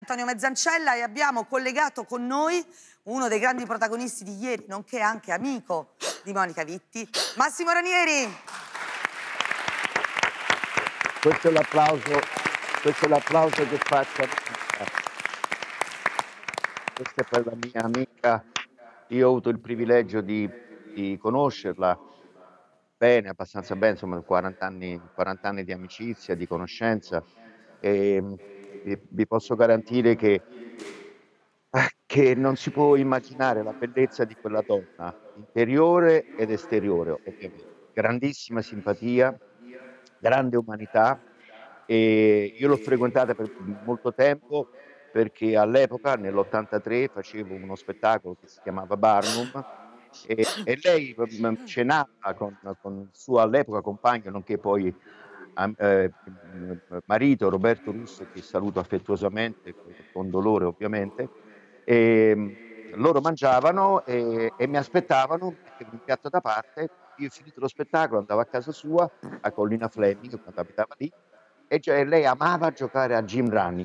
Antonio Mezzancella e abbiamo collegato con noi uno dei grandi protagonisti di ieri, nonché anche amico di Monica Vitti, Massimo Ranieri. Questo è l'applauso che faccio. Questa è per la mia amica. Io ho avuto il privilegio di conoscerla bene, abbastanza bene, insomma 40 anni di amicizia, di conoscenza, e vi posso garantire che non si può immaginare la bellezza di quella donna, interiore ed esteriore, ovviamente. Grandissima simpatia, grande umanità, e io l'ho frequentata per molto tempo perché all'epoca, nell'83, facevo uno spettacolo che si chiamava Barnum e lei cenava con il suo all'epoca compagno, nonché poi marito Roberto Russo, che saluto affettuosamente, con dolore ovviamente. Loro mangiavano e mi aspettavano, mettevano un piatto da parte. Io, finito lo spettacolo, andavo a casa sua a Collina Fleming, quando abitava lì, e cioè lei amava giocare a Jim Rani.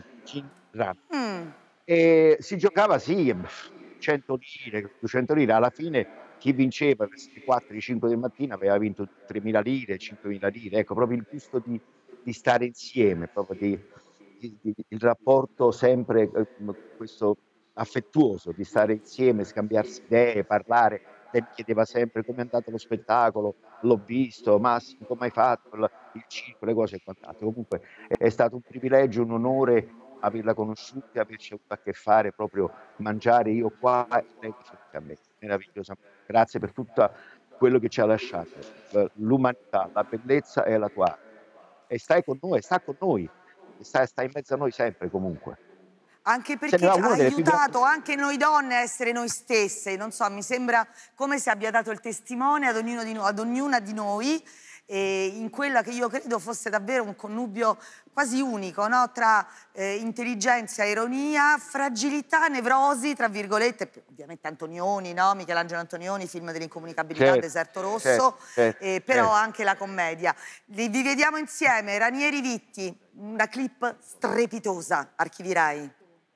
E si giocava, sì, 100 lire, 200 lire. Alla fine chi vinceva verso le 4, 5 del mattino aveva vinto 3.000 lire, 5.000 lire. Ecco, proprio il gusto di stare insieme, proprio il rapporto sempre questo affettuoso, di stare insieme, scambiarsi idee, parlare. Lei mi chiedeva sempre come è andato lo spettacolo, l'ho visto, Massimo, come hai fatto il circo, le cose e quant'altro. Comunque è stato un privilegio, un onore averla conosciuta e averci avuto a che fare, proprio mangiare io qua e lei di fronte a me. Meravigliosa. Grazie per tutto quello che ci ha lasciato, l'umanità, la bellezza e la tua arte. E stai con noi, sta con noi, sta in mezzo a noi sempre comunque. Anche perché ha aiutato anche noi donne a essere noi stesse. Non so, mi sembra come se abbia dato il testimone ad ognuna di noi, in quella che io credo fosse davvero un connubio quasi unico, no? Tra intelligenza, ironia, fragilità, nevrosi, tra virgolette, ovviamente Antonioni, no? Michelangelo Antonioni, film dell'incomunicabilità, Deserto Rosso, però anche la commedia. Vi vediamo insieme, Ranieri Vitti, una clip strepitosa, archivirai.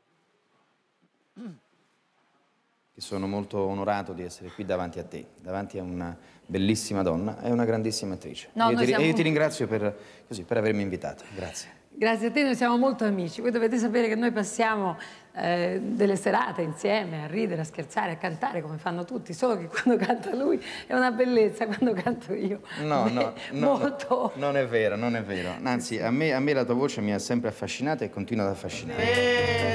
Sono molto onorato di essere qui davanti a te, davanti a una bellissima donna e una grandissima attrice. No, e io ti ringrazio per avermi invitato. Grazie. Grazie a te, noi siamo molto amici. Voi dovete sapere che noi passiamo delle serate insieme a ridere, a scherzare, a cantare come fanno tutti, solo che quando canta lui è una bellezza, quando canto io molto... Non è vero, non è vero. Anzi, a me la tua voce mi ha sempre affascinata e continua ad affascinare.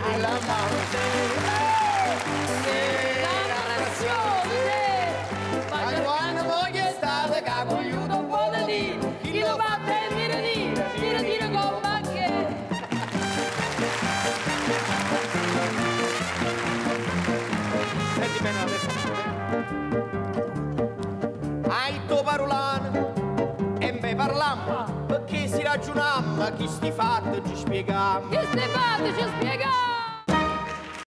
Hai to parolano e me parlammo perché si ragionammo, chi sti fatti ci spieghiamo. Chi sti fatti ci spieghiamo.